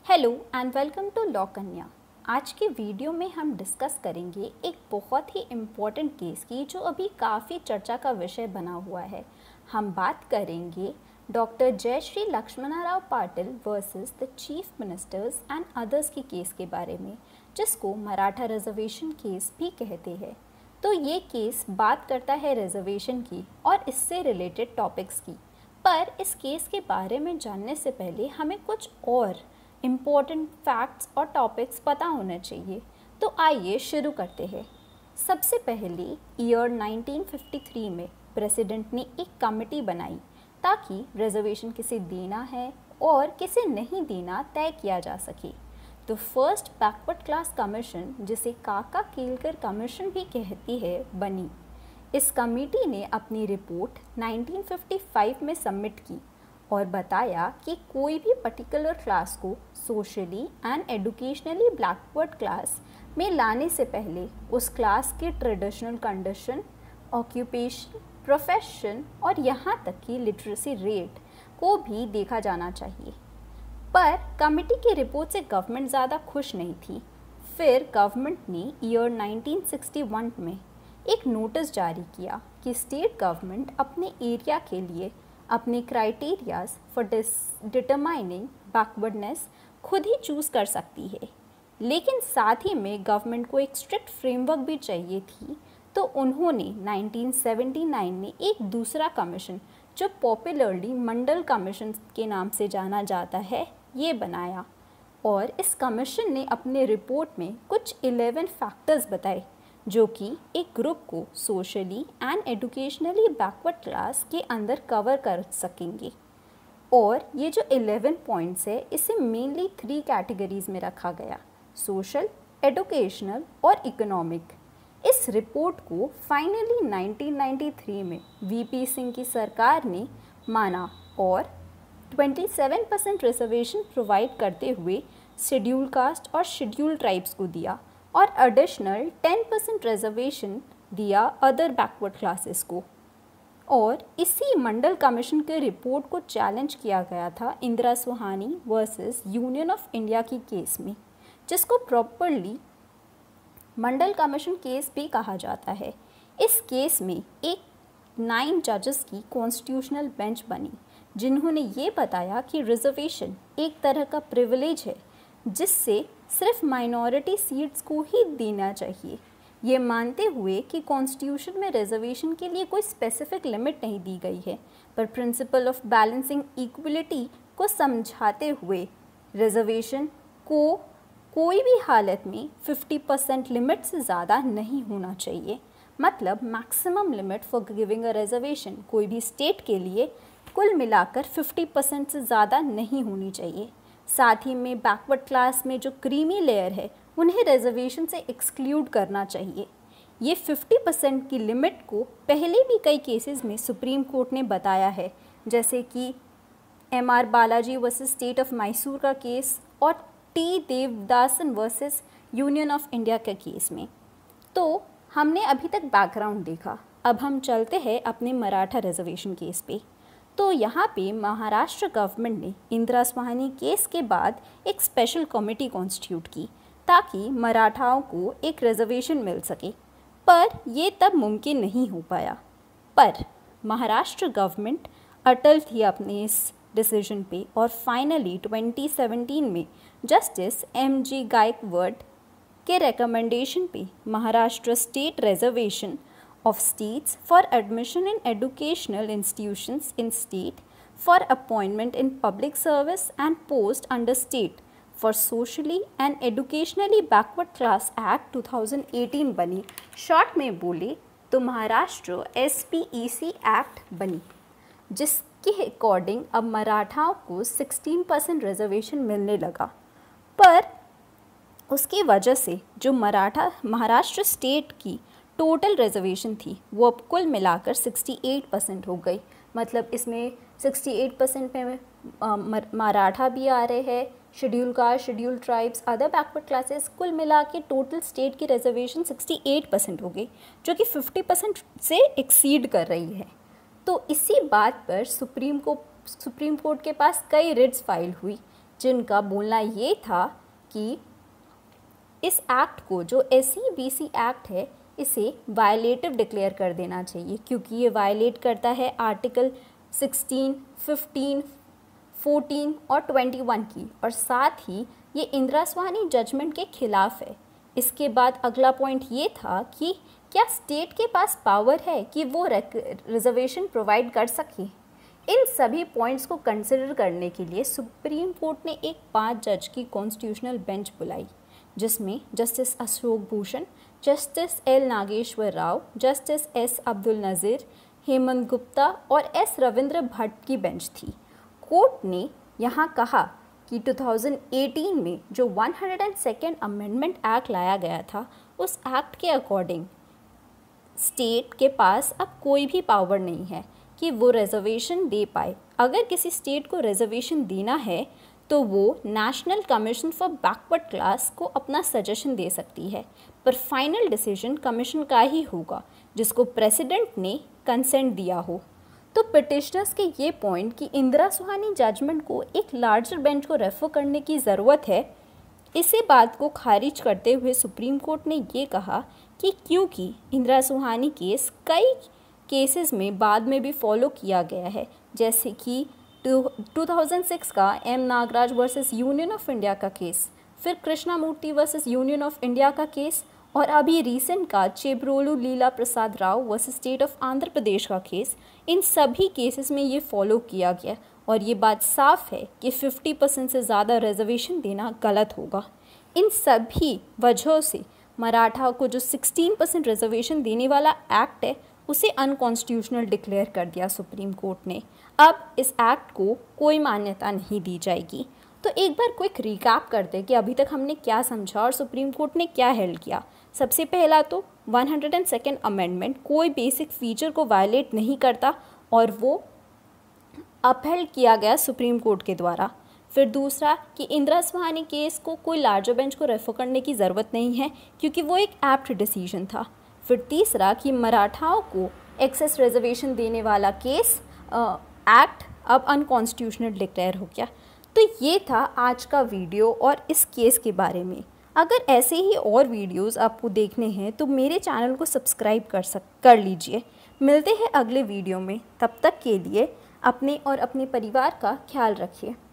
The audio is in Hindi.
Hello and welcome to law Kanya. आज के वीडियो में हम डिस्कस करेंगे एक बहुत ही इम्पॉर्टेंट केस की जो अभी काफ़ी चर्चा का विषय बना हुआ है। हम बात करेंगे doctor Jayashree Laxmana Rao Patil versus the chief ministers and others की केस के बारे में, जिसको मराठा रिजर्वेशन केस भी कहते हैं। तो ये केस बात करता है रिजर्वेशन की और इससे रिलेटेड टॉपिक्स की। पर इस केस के बारे में जानने से पहले हमें कुछ और इम्पॉर्टेंट फैक्ट्स और टॉपिक्स पता होना चाहिए। तो आइए शुरू करते हैं। सबसे पहले ईयर 1953 में प्रेसिडेंट ने एक कमेटी बनाई ताकि रिजर्वेशन किसे देना है और किसे नहीं देना तय किया जा सके। तो फर्स्ट बैकवर्ड क्लास कमीशन, जिसे काका केलकर कमीशन भी कहती है, बनी। इस कमेटी ने अपनी रिपोर्ट 1955 में सबमिट की और बताया कि कोई भी पर्टिकुलर क्लास को socially and educationally backward class में लाने से पहले उस क्लास के ट्रेडिशनल कंडीशन, ऑक्यूपेशन, प्रोफेशन और यहाँ तक कि लिटरेसी रेट को भी देखा जाना चाहिए। पर कमेटी की रिपोर्ट से गवर्नमेंट ज़्यादा खुश नहीं थी। फिर गवर्नमेंट ने ईयर 1961 में एक नोटिस जारी किया कि स्टेट गवर्नमेंट अपने एरिया के लिए अपने क्राइटेरियाज फॉर डिटरमाइनिंग बैकवर्डनेस खुद ही चूज़ कर सकती है, लेकिन साथ ही में गवर्नमेंट को एक स्ट्रिक्ट फ्रेमवर्क भी चाहिए थी। तो उन्होंने 1979 में एक दूसरा कमीशन, जो पॉपुलरली मंडल कमीशन के नाम से जाना जाता है, ये बनाया। और इस कमीशन ने अपने रिपोर्ट में कुछ 11 फैक्टर्स बताए जो कि एक ग्रुप को socially and educationally backward class के अंदर कवर कर सकेंगे। और ये जो 11 पॉइंट्स है, इसे मेनली 3 कैटेगरीज में रखा गया: सोशल, एजुकेशनल और इकोनॉमिक। इस रिपोर्ट को फाइनली 1993 में वीपी सिंह की सरकार ने माना और 27% रिजर्वेशन प्रोवाइड करते हुए शेड्यूल कास्ट और शेड्यूल ट्राइब्स को दिया और एडिशनल 10% रिजर्वेशन दिया अदर बैकवर्ड क्लासेस को। और इसी मंडल कमीशन के रिपोर्ट को चैलेंज किया गया था Indra Sawhney versus union of India की केस में, जिसको प्रॉपरली मंडल कमीशन केस भी कहा जाता है। इस केस में एक 9 जजेस की कॉन्स्टिट्यूशनल बेंच बनी, जिन्होंने ये बताया कि रिजर्वेशन एक तरह का प्रिविलेज है जिससे सिर्फ माइनॉरिटी सीट्स को ही देना चाहिए, ये मानते हुए कि कॉन्स्टिट्यूशन में रिजर्वेशन के लिए कोई स्पेसिफिक लिमिट नहीं दी गई है, पर प्रिंसिपल ऑफ बैलेंसिंग इक्वलिटी को समझाते हुए रिजर्वेशन को कोई भी हालत में 50% लिमिट से ज़्यादा नहीं होना चाहिए। मतलब maximum limit for giving a reservation कोई भी स्टेट के लिए कुल मिलाकर 50% से ज़्यादा नहीं होनी चाहिए। साथ ही में बैकवर्ड क्लास में जो क्रीमी लेयर है, उन्हें रिजर्वेशन से एक्सक्लूड करना चाहिए। ये 50% की लिमिट को पहले भी कई केसेस में सुप्रीम कोर्ट ने बताया है, जैसे कि MR Balaji versus state of Mysore का केस और T Devadasan versus union of India के केस में। तो हमने अभी तक बैकग्राउंड देखा, अब हम चलते हैं अपने मराठा रिजर्वेशन केस पे। तो यहाँ पे महाराष्ट्र गवर्नमेंट ने इंदिरा सुहानी केस के बाद एक स्पेशल कमेटी कॉन्स्टिट्यूट की ताकि मराठाओं को एक रिजर्वेशन मिल सके, पर ये तब मुमकिन नहीं हो पाया। पर महाराष्ट्र गवर्नमेंट अटल थी अपने इस डिसीजन पे और फाइनली 2017 में जस्टिस MG गायकवाड के रिकमेंडेशन पे Maharashtra state reservation of states for admission in educational institutions in state for appointment in public service and post under state for socially and educationally backward class act 2018 बनी। शॉर्ट में बोले तो महाराष्ट्र SPEC एक्ट बनी, जिसके अकॉर्डिंग अब मराठाओं को 16% रिजर्वेशन मिलने लगा। पर उसकी वजह से जो महाराष्ट्र स्टेट की टोटल रिजर्वेशन थी वो अब कुल मिलाकर 68% हो गई। मतलब इसमें 68% में मराठा भी आ रहे हैं, schedule caste, schedule tribes, other backward classes, कुल मिला के टोटल स्टेट की रिजर्वेशन 68% हो गई, जो कि 50% से एक्सीड कर रही है। तो इसी बात पर सुप्रीम कोर्ट के पास कई रिट्स फाइल हुई जिनका बोलना ये था कि इस एक्ट को, जो SCBC एक्ट है, इसे वायलेटिव डिक्लेयर कर देना चाहिए, क्योंकि ये वायलेट करता है आर्टिकल 16, 15, 14 और 21 की, और साथ ही ये इंदिरा स्वानी जजमेंट के खिलाफ है। इसके बाद अगला पॉइंट ये था कि क्या स्टेट के पास पावर है कि वो रिजर्वेशन प्रोवाइड कर सके। इन सभी पॉइंट्स को कंसिडर करने के लिए सुप्रीम कोर्ट ने एक 5 जज की कॉन्स्टिट्यूशनल बेंच बुलाई, जिसमें justice Ashok Bhushan, justice L Nageswara Rao, justice S Abdul Nazeer, Hemant Gupta और S रविंद्र भट्ट की बेंच थी। कोर्ट ने यहाँ कहा कि 2018 में जो 102nd अमेंडमेंट एक्ट लाया गया था, उस एक्ट के अकॉर्डिंग स्टेट के पास अब कोई भी पावर नहीं है कि वो रिजर्वेशन दे पाए। अगर किसी स्टेट को रिजर्वेशन देना है तो वो national commission for backward class को अपना सजेशन दे सकती है, पर फाइनल डिसीजन कमीशन का ही होगा, जिसको प्रेसिडेंट ने कंसेंट दिया हो। तो पिटिशनर्स के ये पॉइंट कि इंदिरा सुहानी जजमेंट को एक लार्जर बेंच को रेफर करने की ज़रूरत है, इसी बात को खारिज करते हुए सुप्रीम कोर्ट ने ये कहा कि क्योंकि इंदिरा सुहानी केस कई केसेस में बाद में भी फॉलो किया गया है, जैसे कि 2006 का M Nagaraj versus union of India का केस, फिर Krishnamurthy versus union of India का केस, और अभी रीसेंट का Chebrolu Leela Prasad Rao versus state of Andhra Pradesh का केस। इन सभी केसेस में ये फॉलो किया गया और ये बात साफ है कि 50% से ज़्यादा रिजर्वेशन देना गलत होगा। इन सभी वजहों से मराठा को जो 16% रिजर्वेशन देने वाला एक्ट है, उसे अनकॉन्स्टिट्यूशनल डिक्लेयर कर दिया सुप्रीम कोर्ट ने। अब इस एक्ट को कोई मान्यता नहीं दी जाएगी। तो एक बार क्विक रिकैप करते कि अभी तक हमने क्या समझा और सुप्रीम कोर्ट ने क्या हेल्ड किया। सबसे पहला तो 102nd अमेंडमेंट कोई बेसिक फीचर को वायलेट नहीं करता और वो अपहेल्ड किया गया सुप्रीम कोर्ट के द्वारा। फिर दूसरा कि इंदिरा सुहानी केस को कोई लार्जर बेंच को रेफर करने की ज़रूरत नहीं है, क्योंकि वो एक एप्ट डिसीजन था। फिर तीसरा कि मराठाओं को एक्सेस रिजर्वेशन देने वाला केस एक्ट अब अनकॉन्स्टिट्यूशनल डिक्लेयर हो गया। तो ये था आज का वीडियो और इस केस के बारे में। अगर ऐसे ही और वीडियोस आपको देखने हैं तो मेरे चैनल को सब्सक्राइब कर लीजिए। मिलते हैं अगले वीडियो में, तब तक के लिए अपने और अपने परिवार का ख्याल रखिए।